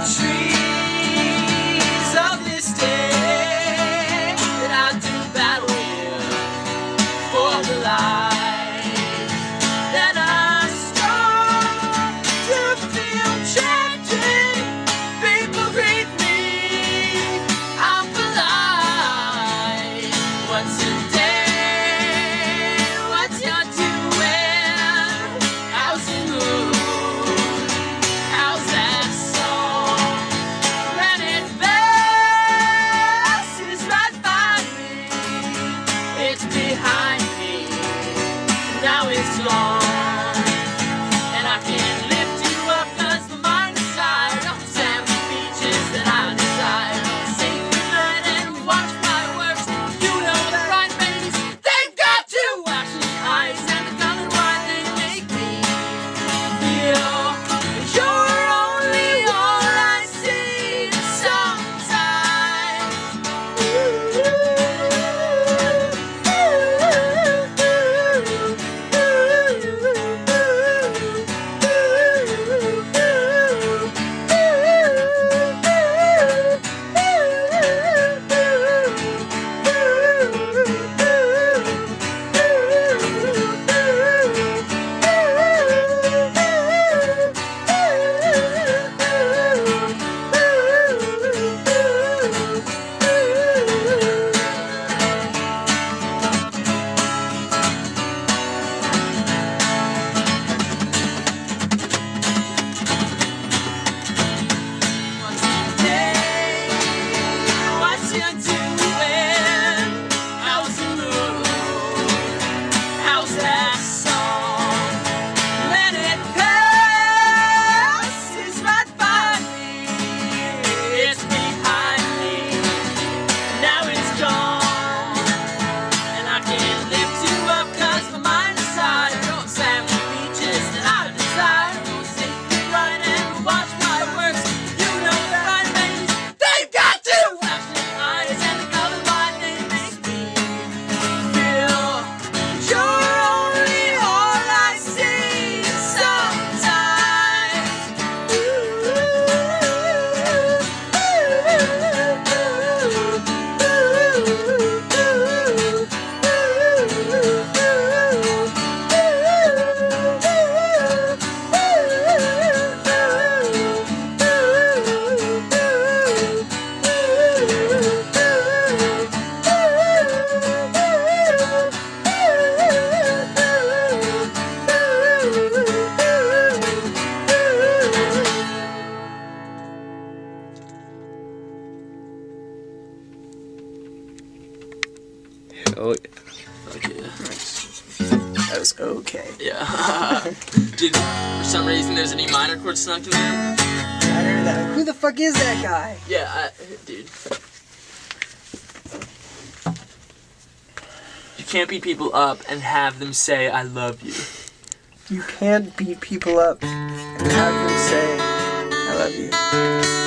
trees of this day that I do battle with for the life that I strive to feel changing. People greet me, I'm polite. What's your day? What's your doing? How's the mood? How's that song? When it passes right by me, it's behind me, now it's gone. And I can't lift you up 'cause my mind is tired of the sandy beaches that I desire. Sacred night and watch fireworks. You know the bright rays, they've got two ashy eyes, and the colored wine they make me feel. You're only all I see sometimes. What's your doing? How's the mood? How's that song? When it passes right by me, it's behind me, now it's gone. And I can't lift you up 'cause my mind is tired. Don't sand the beaches that I desire. Don't sacred right and watch fireworks. You know the right rays, they've got two flashing eyes, and the color light they make me feel. You're only all I see sometimes. Oh, yeah. Okay. That was okay. Yeah. Dude, for some reason there's an E minor chord snuck in there. I heard that. Who the fuck is that guy? Yeah, dude. You can't beat people up and have them say, I love you. You can't beat people up and have them say, I love you.